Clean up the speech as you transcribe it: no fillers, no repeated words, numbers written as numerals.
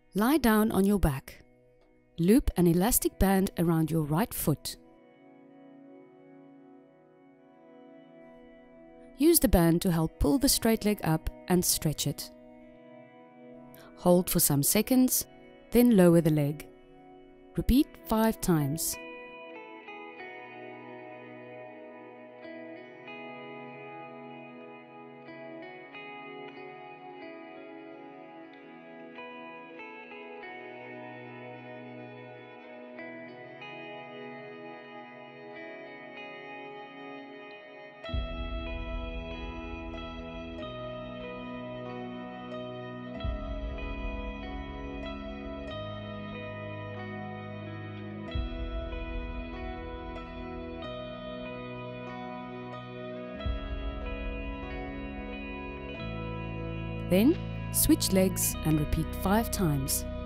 Lie down on your back. Loop an elastic band around your right foot. Use the band to help pull the straight leg up and stretch it. Hold for some seconds, then lower the leg. Repeat 5 times. Then, switch legs and repeat 5 times.